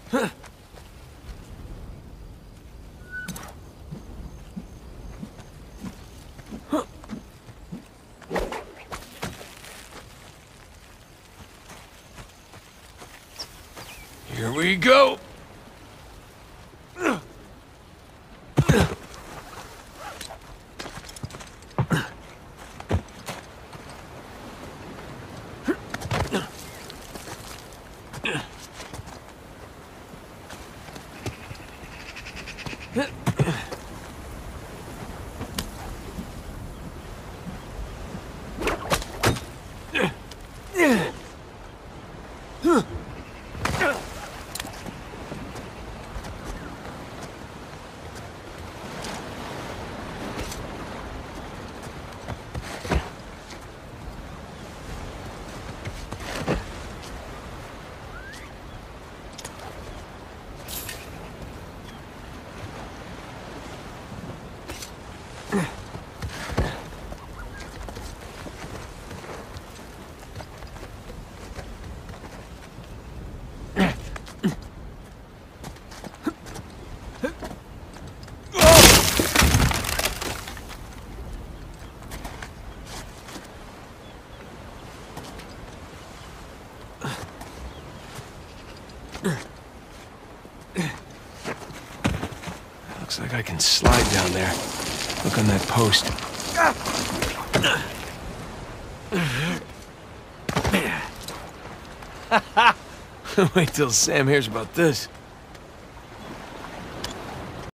Here we go. Looks like I can slide down there. Look on that post. Wait till Sam hears about this.